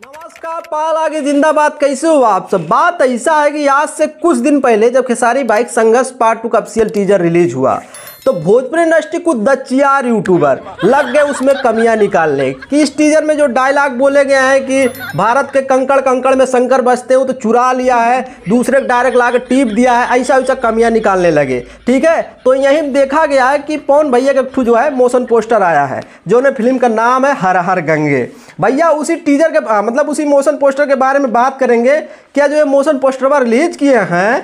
नमस्कार, पाल आगे जिंदाबाद। कैसे हो आप सब? बात ऐसा है कि आज से कुछ दिन पहले जब खेसारी बाइक संघर्ष पार्ट 2 का ऑफिशियल टीजर रिलीज हुआ तो भोजपुरी इंडस्ट्री को दच्चियार यूट्यूबर लग गए उसमें कमियां निकालने कि इस टीजर में जो डायलॉग बोले गए हैं कि भारत के कंकड़ कंकड़ में शंकर बसते हो तो चुरा लिया है, दूसरे डायरेक्ट ला के टीप दिया है, ऐसा वैसा कमियां निकालने लगे। ठीक है, तो यही देखा गया है कि पवन भैया का जो है मोशन पोस्टर आया है जो ने फिल्म का नाम है हर हर गंगे। भैया उसी टीजर के मतलब उसी मोशन पोस्टर के बारे में बात करेंगे। क्या जो ये मोशन पोस्टर रिलीज किए हैं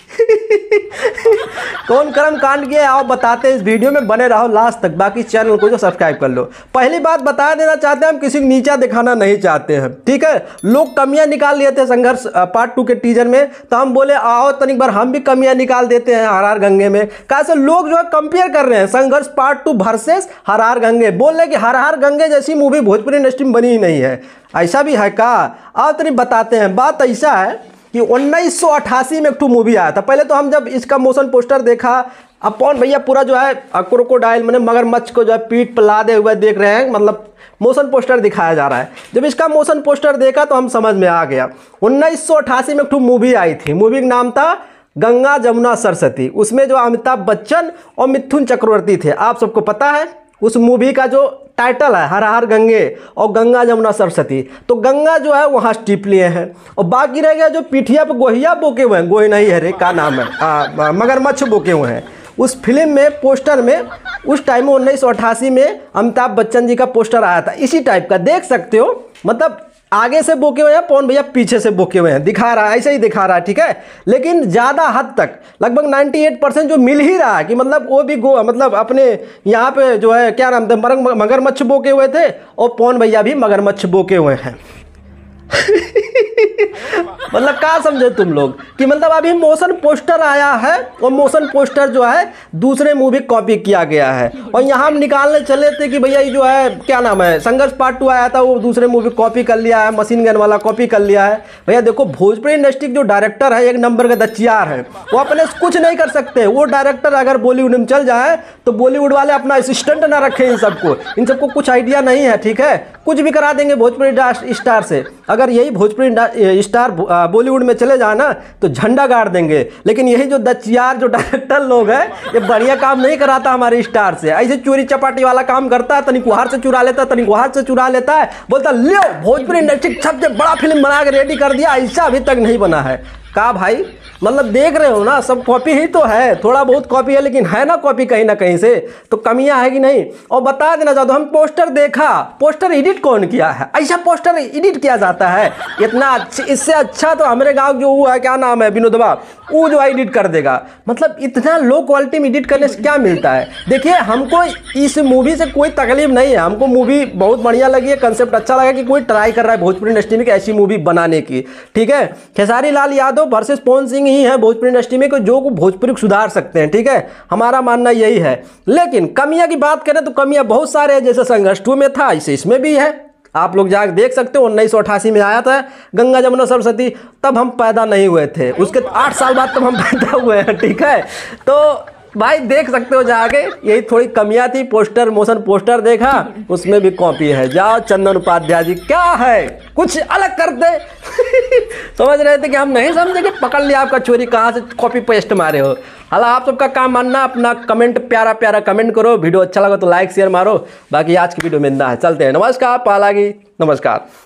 कौन कर्म कांड किए आप बताते हैं। इस वीडियो में बने रहो लास्ट तक, बाकी चैनल को जो सब्सक्राइब कर लो। पहली बात बता देना चाहते हैं, हम किसी को नीचा दिखाना नहीं चाहते हैं। ठीक है, लोग कमियां निकाल लिए थे संघर्ष पार्ट 2 के टीजर में, तो हम बोले आओ तनिक बार हम भी कमियां निकाल देते हैं हर हर गंगे में। कैसे लोग जो है कंपेयर कर रहे हैं संघर्ष पार्ट 2 वर्सेस हर हर गंगे, बोल रहे कि हर हर गंगे जैसी मूवी भोजपुरी इंडस्ट्री में बनी ही नहीं है। ऐसा भी है का? आओ तनिक बताते हैं। बात ऐसा है कि 1988 में एक ठो मूवी आया था। पहले तो हम जब इसका मोशन पोस्टर देखा, अब पवन भैया पूरा जो है क्रोकोडाइल मैंने मगरमच्छ को जो है पीठ पर लादे हुए देख रहे हैं, मतलब मोशन पोस्टर दिखाया जा रहा है। जब इसका मोशन पोस्टर देखा तो हम समझ में आ गया। 1988 में एक ठो मूवी आई थी, मूवी का नाम था गंगा जमुना सरस्वती। उसमें जो अमिताभ बच्चन और मिथुन चक्रवर्ती थे, आप सबको पता है। उस मूवी का जो टाइटल है हर हर गंगे और गंगा जमुना सरस्वती, तो गंगा जो है वहाँ स्टिप लिए हैं और बाकी रह गया जो पीठिया पे गोहिया बोके हुए हैं, गोही नहीं है रे, क्या नाम है, मगरमच्छ बोके हुए हैं। उस फिल्म में पोस्टर में उस टाइम में 1988 में अमिताभ बच्चन जी का पोस्टर आया था इसी टाइप का, देख सकते हो। मतलब आगे से बोके हुए हैं, पवन भैया पीछे से बोके हुए हैं, दिखा रहा है, ऐसे ही दिखा रहा है। ठीक है, लेकिन ज़्यादा हद तक लगभग 98% जो मिल ही रहा है कि मतलब वो भी मतलब अपने यहाँ पे जो है क्या नाम था मगरमच्छ बोके हुए थे और पवन भैया भी मगरमच्छ बोके हुए हैं। मतलब क्या समझे तुम लोग कि मतलब अभी मोशन पोस्टर आया है और मोशन पोस्टर जो है दूसरे मूवी कॉपी किया गया है और यहाँ हम निकालने चले थे कि भैया ये जो है क्या नाम है संघर्ष पार्ट 2 आया था वो दूसरे मूवी कॉपी कर लिया है, मशीन गन वाला कॉपी कर लिया है। भैया देखो भोजपुरी इंडस्ट्री जो डायरेक्टर है एक नंबर का दच्चियार है, वो अपने कुछ नहीं कर सकते। वो डायरेक्टर अगर बॉलीवुड में चल जाए तो बॉलीवुड वाले अपना असिस्टेंट ना रखें, इन सबको कुछ आइडिया नहीं है। ठीक है, कुछ भी करा देंगे भोजपुरी स्टार से। अगर यही भोजपुरी स्टार बॉलीवुड में चले जाए ना तो झंडा गाड़ देंगे, लेकिन यही जो दच्चियार जो डायरेक्टर लोग हैं ये बढ़िया काम नहीं कराता हमारे स्टार से। ऐसे चोरी चपाटी वाला काम करता है, तनिक वहां से चुरा लेता है, तनिक वहां से चुरा लेता है, बोलता लियो भोजपुरी इंडस्ट्री सबसे बड़ा फिल्म बना के रेडी कर दिया, ऐसा अभी तक नहीं बना है। का भाई मतलब देख रहे हो ना, सब कॉपी ही तो है, थोड़ा बहुत कॉपी है लेकिन है ना कॉपी कहीं ना कहीं से, तो कमियां है कि नहीं। और बता देना चाहता हूं, हम पोस्टर देखा, पोस्टर एडिट कौन किया है? ऐसा पोस्टर एडिट किया जाता है इतना अच्छा? इससे अच्छा तो हमारे गांव जो वो है क्या नाम है विनोदवा, वो जो एडिट कर देगा। मतलब इतना लो क्वालिटी में एडिट करने से क्या मिलता है? देखिए हमको इस मूवी से कोई तकलीफ नहीं है, हमको मूवी बहुत बढ़िया लगी है, कंसेप्ट अच्छा लगा कि कोई ट्राई कर रहा है भोजपुरी इंडस्ट्री में ऐसी मूवी बनाने की। ठीक है, खेसारी लाल यादव वर्सेस पवन सिंह ही है भोजपुरी इंडस्ट्री में जो को भोजपुरी को सुधार सकते हैं। ठीक है, हमारा मानना यही है। लेकिन कमियां की बात करें तो कमियां बहुत सारे हैं, जैसे संघर्ष 2 में था ऐसे इसमें भी है। आप लोग जाकर देख सकते हो 1988 में आया था गंगा जमुना सरस्वती, तब हम पैदा नहीं हुए थे, उसके 8 साल बाद तब हम पैदा हुए हैं। ठीक है, तो भाई देख सकते हो जाके, यही थोड़ी कमियां थी। पोस्टर मोशन पोस्टर देखा उसमें भी कॉपी है। जाओ चंदन उपाध्याय जी क्या है कुछ अलग कर दे। समझ रहे थे कि हम नहीं समझे कि पकड़ लिया आपका चोरी, कहाँ से कॉपी पेस्ट मारे हो। हालांकि आप सबका काम मानना, अपना कमेंट प्यारा प्यारा कमेंट करो, वीडियो अच्छा लगा तो लाइक शेयर मारो। बाकी आज की वीडियो में इतना है, चलते हैं। नमस्कार, पालागी नमस्कार।